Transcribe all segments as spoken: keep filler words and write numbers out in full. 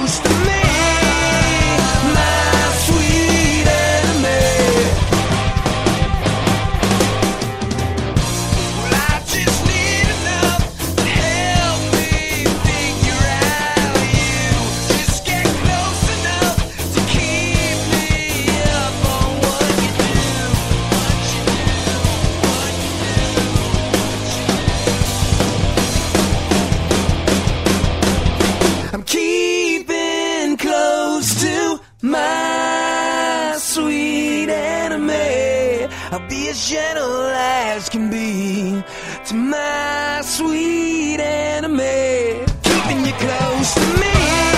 close to me, my sweet enemy. Well, I just need enough to help me figure out you. Just get close enough to keep me up on what you do, what you do, what you do, what you do. I'm keeping close to my sweet enemy. I'll be as gentle as can be to my sweet enemy. Keeping you close to me,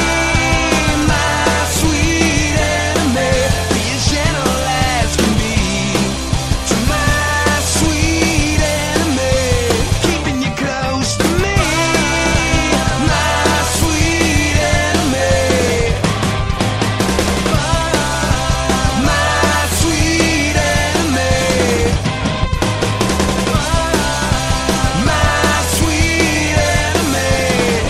my sweet enemy. Be as gentle as can be to my sweet enemy. Keeping you close to me, my sweet enemy. My sweet enemy. My sweet enemy.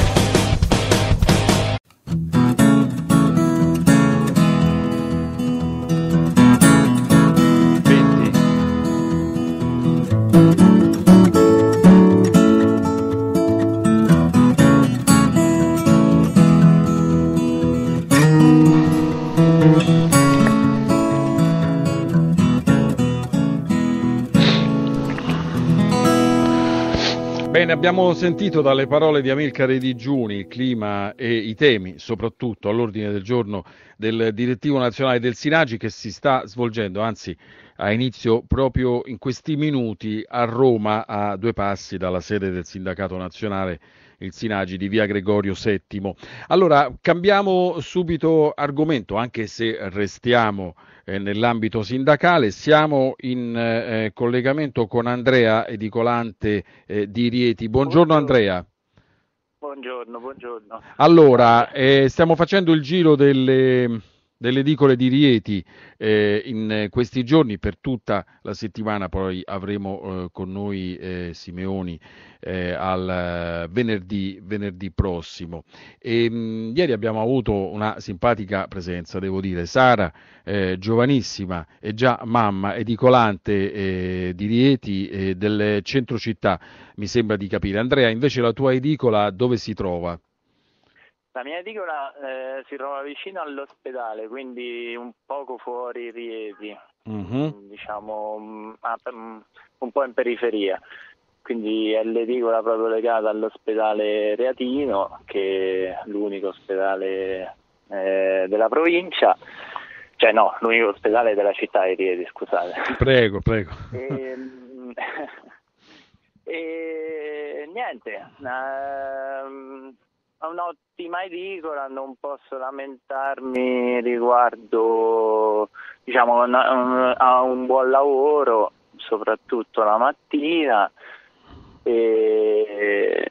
venti. Bene, abbiamo sentito dalle parole di Amilcare Digiuni il clima e i temi, soprattutto all'ordine del giorno del direttivo nazionale del Sinagi, che si sta svolgendo, anzi ha inizio proprio in questi minuti a Roma, a due passi dalla sede del sindacato nazionale, il Sinagi di via Gregorio settimo. Allora, cambiamo subito argomento, anche se restiamo eh, nell'ambito sindacale. Siamo in eh, collegamento con Andrea Edicolante eh, di Rieti. Buongiorno, Andrea. Buongiorno, buongiorno. Allora, eh, stiamo facendo il giro delle, delle edicole di Rieti eh, in questi giorni, per tutta la settimana. Poi avremo eh, con noi eh, Simeoni eh, al venerdì, venerdì prossimo. E, mh, ieri abbiamo avuto una simpatica presenza, devo dire. Sara, eh, giovanissima e già mamma, edicolante eh, di Rieti eh, del centro città, mi sembra di capire. Andrea, invece la tua edicola dove si trova? La mia edicola eh, si trova vicino all'ospedale, quindi un poco fuori Rieti, Mhm. diciamo mm, a- mm, un po' in periferia. Quindi è l'edicola proprio legata all'ospedale Reatino, che è l'unico ospedale eh, della provincia, cioè no, l'unico ospedale della città di Rieti, scusate. Prego, prego. E, e niente, ehm, è un'ottima edicola, non posso lamentarmi riguardo, diciamo, una- un- a un buon lavoro, soprattutto la mattina. E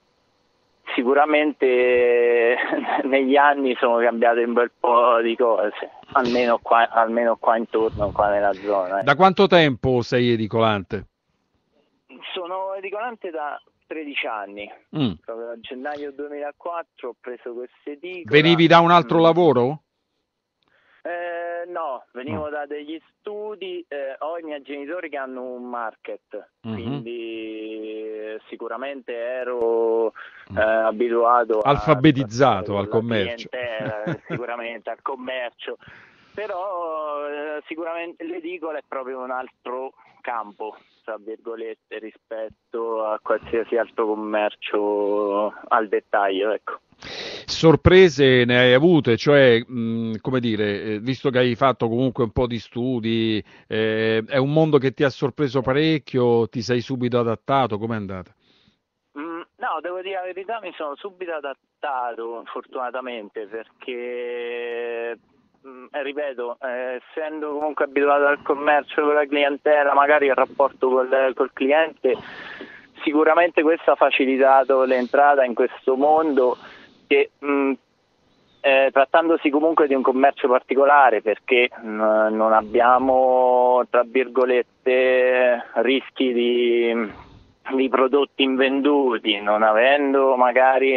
sicuramente negli anni sono cambiate un bel po' di cose, almeno qua, almeno qua intorno, qua nella zona. eh. Da quanto tempo sei edicolante? Sono edicolante da tredici anni, Mm. proprio a gennaio duemilaquattro ho preso questa edicola. Venivi da un altro Mm. lavoro? Eh, no, venivo No. da degli studi, eh, ho i miei genitori che hanno un market, Mhm. quindi eh, sicuramente ero eh, abituato a Alfabetizzato trattare al con la commercio. clientela, sicuramente al commercio, però eh, sicuramente l'edicola è proprio un altro campo, tra virgolette, rispetto a qualsiasi altro commercio al dettaglio, ecco. Sorprese ne hai avute, cioè, mh, come dire, eh, visto che hai fatto comunque un po' di studi, eh, è un mondo che ti ha sorpreso parecchio, ti sei subito adattato, com'è andata? Mm, No, devo dire la verità, mi sono subito adattato, fortunatamente, perché, mm, eh, ripeto, eh, essendo comunque abituato al commercio con la clientela, magari il rapporto col, col cliente, sicuramente questo ha facilitato l'entrata in questo mondo che, mm, eh, trattandosi comunque di un commercio particolare, perché mm, non abbiamo, tra virgolette, rischi di, di prodotti invenduti, non avendo magari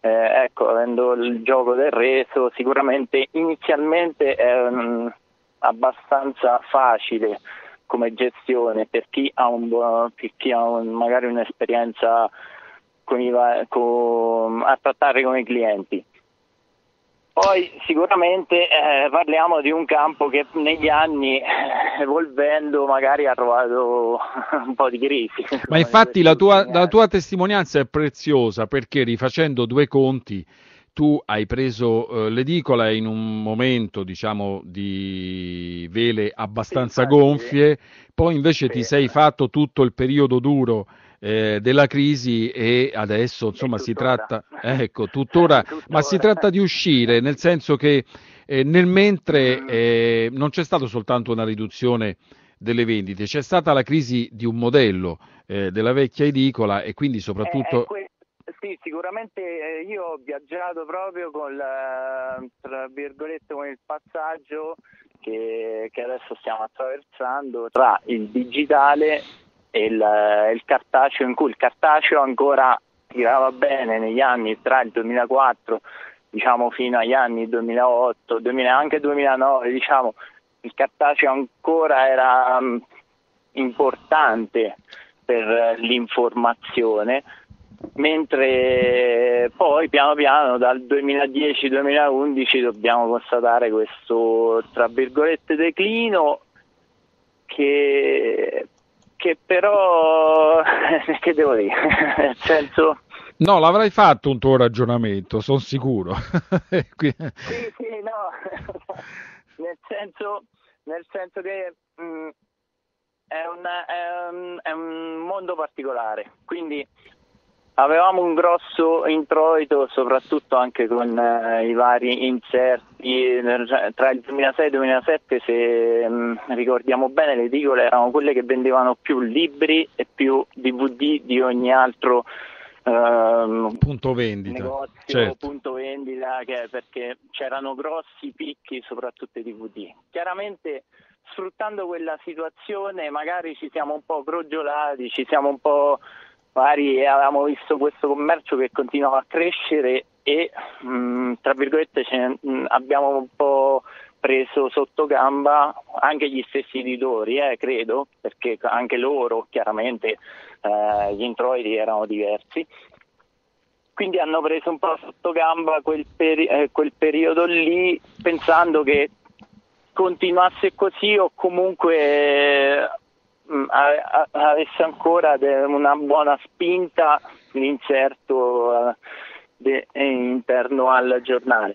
eh, ecco, avendo il gioco del reso, sicuramente inizialmente è um, abbastanza facile come gestione per chi ha, un, per chi ha un, magari un'esperienza con i, con, a trattare con i clienti. Poi sicuramente eh, parliamo di un campo che negli anni, evolvendo, magari ha trovato un po' di crisi. Ma infatti la tua, la tua testimonianza è preziosa, perché rifacendo due conti tu hai preso eh, l'edicola in un momento, diciamo, di vele abbastanza sì, infatti, gonfie, poi invece sì, ti sei fatto tutto il periodo duro eh, della crisi e adesso insomma si tratta, ecco, tuttora, tuttora. ma si tratta di uscire, nel senso che eh, nel mentre eh, non c'è stata soltanto una riduzione delle vendite, c'è stata la crisi di un modello eh, della vecchia edicola e quindi soprattutto... Eh, Sì, sicuramente io ho viaggiato proprio con, la, tra virgolette, con il passaggio che, che adesso stiamo attraversando tra il digitale e il, il cartaceo, in cui il cartaceo ancora tirava bene negli anni tra il duemilaquattro, diciamo, fino agli anni duemilaotto, duemila, anche duemilanove, diciamo, il cartaceo ancora era um, importante per l'informazione, mentre poi piano piano dal duemiladieci duemilaundici dobbiamo constatare questo, tra virgolette, declino che, che però che devo dire, nel senso... No, l'avrai fatto un tuo ragionamento, sono sicuro. Sì, sì, no, nel senso, nel senso che mh, è, una, è, un, è un mondo particolare, quindi avevamo un grosso introito, soprattutto anche con eh, i vari inserti tra il duemilasei e il duemilasette, se mh, ricordiamo bene, le edicole erano quelle che vendevano più libri e più D V D di ogni altro ehm, punto vendita, negozio, certo. punto vendita, che, perché c'erano grossi picchi soprattutto i D V D. Chiaramente, sfruttando quella situazione, magari ci siamo un po' crogiolati, ci siamo un po'... magari avevamo visto questo commercio che continuava a crescere e mh, tra virgolette ce ne, abbiamo un po' preso sotto gamba anche gli stessi editori, eh, credo, perché anche loro chiaramente eh, gli introiti erano diversi, quindi hanno preso un po' sotto gamba quel, peri- eh, quel periodo lì, pensando che continuasse così o comunque avesse ancora una buona spinta l'inserto de, interno al giornale.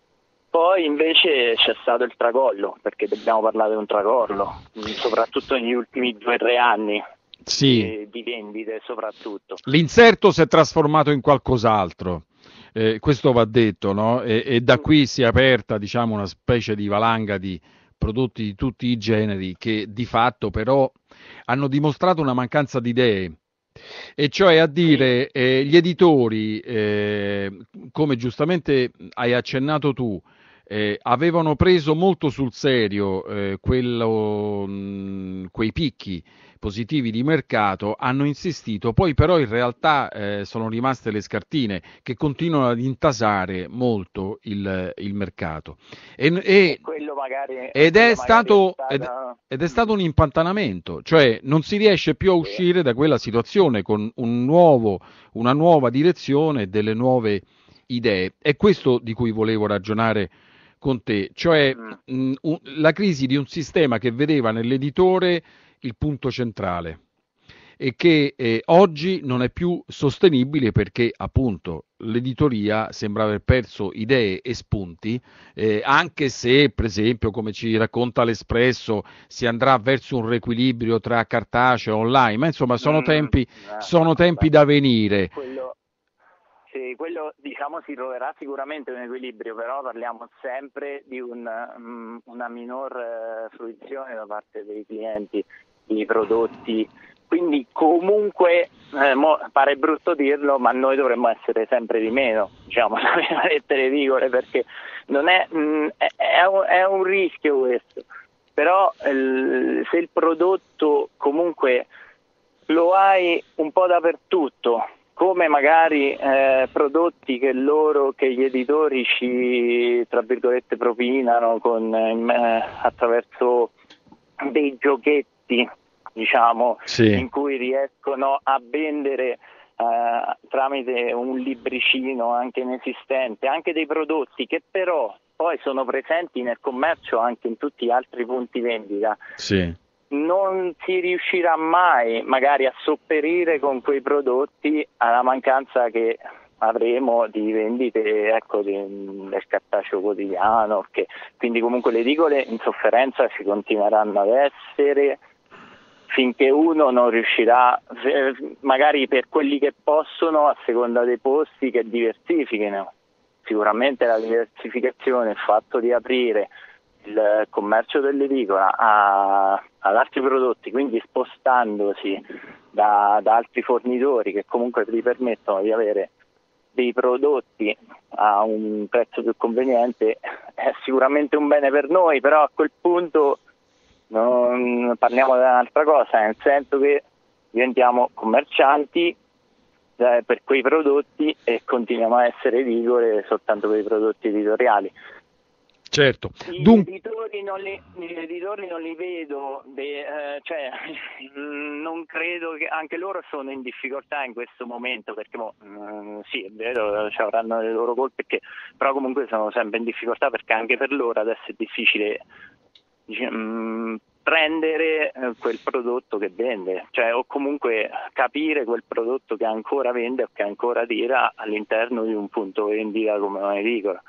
Poi invece c'è stato il tracollo, perché dobbiamo parlare di un tracollo, soprattutto negli ultimi due o tre anni. Sì. Di, di vendite soprattutto. L'inserto si è trasformato in qualcos'altro. Eh, questo va detto, no? E, e da qui si è aperta, diciamo, una specie di valanga di prodotti di tutti i generi che di fatto però hanno dimostrato una mancanza di idee, e cioè a dire eh, gli editori, eh, come giustamente hai accennato tu, eh, avevano preso molto sul serio eh, quello, mh, quei picchi positivi di mercato, hanno insistito, poi però in realtà eh, sono rimaste le scartine che continuano ad intasare molto il, il mercato. E, e, e quello magari, ed, quello è stato, è stata... ed, ed è stato un impantanamento, cioè non si riesce più a uscire da quella situazione con un nuovo, una nuova direzione e delle nuove idee. È questo di cui volevo ragionare con te, cioè mh, un, la crisi di un sistema che vedeva nell'editore il punto centrale e che eh, oggi non è più sostenibile perché appunto l'editoria sembra aver perso idee e spunti, eh, anche se per esempio, come ci racconta l'Espresso, si andrà verso un riequilibrio tra cartaceo e online, ma insomma sono tempi, mm, sono tempi da venire. Quello... Sì, quello diciamo si troverà sicuramente un equilibrio, però parliamo sempre di un, um, una minor uh, fruizione da parte dei clienti di prodotti, quindi comunque eh, mo, pare brutto dirlo, ma noi dovremmo essere sempre di meno, diciamo, tra le edicole, perché non è, mh, è, è, un, è un rischio questo, però il, se il prodotto comunque lo hai un po' dappertutto, come magari eh, prodotti che loro, che gli editori ci, tra virgolette, propinano con, eh, attraverso dei giochetti, diciamo, sì. in cui riescono a vendere eh, tramite un libricino anche inesistente, anche dei prodotti che però poi sono presenti nel commercio anche in tutti gli altri punti vendita. Sì. Non si riuscirà mai magari a sopperire con quei prodotti alla mancanza che avremo di vendite, ecco, di, del cartaceo quotidiano, che, quindi comunque le edicole in sofferenza ci continueranno ad essere finché uno non riuscirà, magari per quelli che possono, a seconda dei posti, che diversifichino. Sicuramente la diversificazione, il fatto di aprire il commercio dell'edicola a, ad altri prodotti, quindi spostandosi da, da altri fornitori che comunque vi permettono di avere dei prodotti a un prezzo più conveniente, è sicuramente un bene per noi, però a quel punto non parliamo di un'altra cosa, nel senso che diventiamo commercianti eh, per quei prodotti e continuiamo a essere edicole soltanto per i prodotti editoriali. Certo. I Dun- editori non li, gli editori non li vedo, de, eh, cioè non credo che anche loro sono in difficoltà in questo momento, perché mo, mh, sì, è vero, ci avranno le loro colpe, perché, però comunque sono sempre in difficoltà perché anche per loro adesso è difficile dice, mh, prendere eh, quel prodotto che vende, cioè o comunque capire quel prodotto che ancora vende o che ancora tira all'interno di un punto vendita come un'edicola.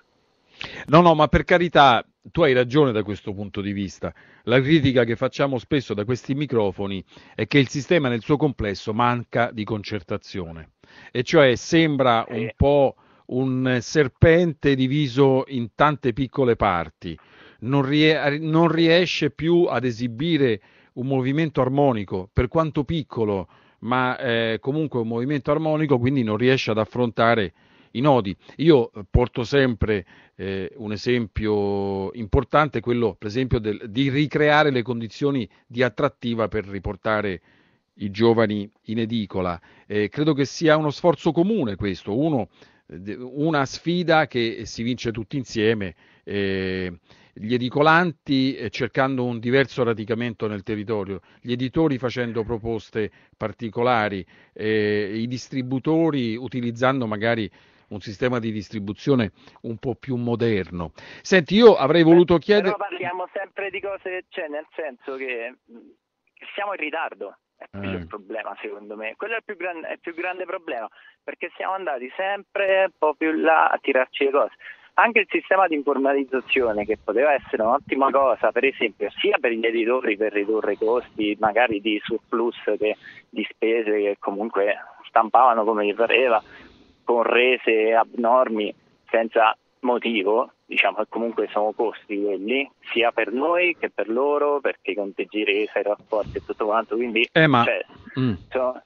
No, no, ma per carità, tu hai ragione da questo punto di vista. La critica che facciamo spesso da questi microfoni è che il sistema nel suo complesso manca di concertazione, e cioè sembra un po' un serpente diviso in tante piccole parti, non, rie- non riesce più ad esibire un movimento armonico, per quanto piccolo, ma eh, comunque un movimento armonico, quindi non riesce ad affrontare i nodi. Io porto sempre eh, un esempio importante, quello per esempio del, di ricreare le condizioni di attrattiva per riportare i giovani in edicola. Eh, credo che sia uno sforzo comune questo, uno, una sfida che si vince tutti insieme. Eh, gli edicolanti eh, cercando un diverso radicamento nel territorio, gli editori facendo proposte particolari, eh, i distributori utilizzando magari un sistema di distribuzione un po' più moderno. Senti, io avrei voluto chiedere... Però parliamo sempre di cose, cioè nel senso che, che siamo in ritardo, è quello Eh. il problema secondo me, quello è il più, gran, è il più grande problema, perché siamo andati sempre un po' più là a tirarci le cose. Anche il sistema di informatizzazione, che poteva essere un'ottima cosa, per esempio, sia per gli editori per ridurre i costi, magari di surplus che di spese che comunque stampavano come gli pareva, con rese abnormi senza motivo, diciamo che comunque sono costi quelli, sia per noi che per loro, perché i conteggi resa, i rapporti e tutto quanto, quindi, Eh, ma... cioè, mm. so,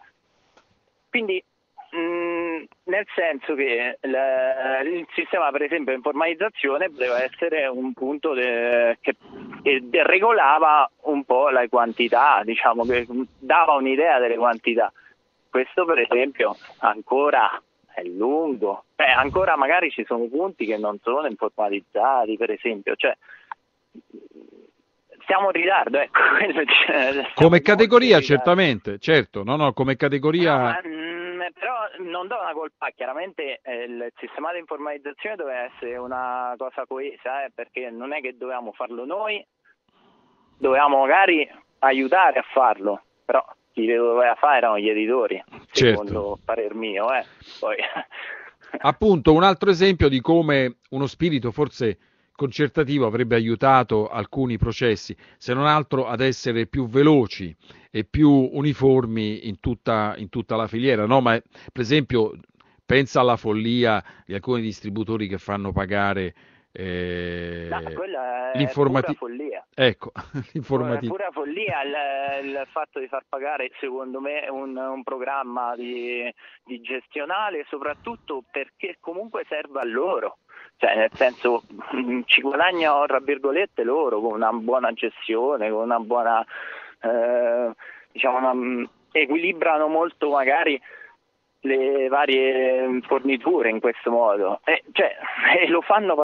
quindi mh, nel senso che la, il sistema per esempio di informatizzazione poteva essere un punto de, che, che regolava un po' le quantità, diciamo che dava un'idea delle quantità. Questo per esempio ancora è lungo, Beh, ancora magari ci sono punti che non sono informatizzati, per esempio, cioè siamo in ritardo, ecco. Come categoria certamente, certo, no, no, come categoria... No, ma, mh, però non do una colpa, chiaramente eh, il sistema di informatizzazione doveva essere una cosa coesa, eh, perché non è che dovevamo farlo noi, dovevamo magari aiutare a farlo, però chi lo doveva fare erano gli editori, certo. Secondo parer mio, eh. Poi... Appunto, un altro esempio di come uno spirito forse concertativo avrebbe aiutato alcuni processi, se non altro ad essere più veloci e più uniformi in tutta, in tutta la filiera, no? Ma per esempio pensa alla follia di alcuni distributori che fanno pagare eh, no, quella è l'informati- pura follia. Ecco, È pura follia il, il fatto di far pagare, secondo me, un, un programma di, di gestionale, soprattutto perché comunque serve a loro. Cioè, nel senso, ci guadagnano, tra virgolette, loro con una buona gestione, con una buona, eh, diciamo, una, equilibrano molto magari le varie forniture in questo modo, e, cioè, e lo fanno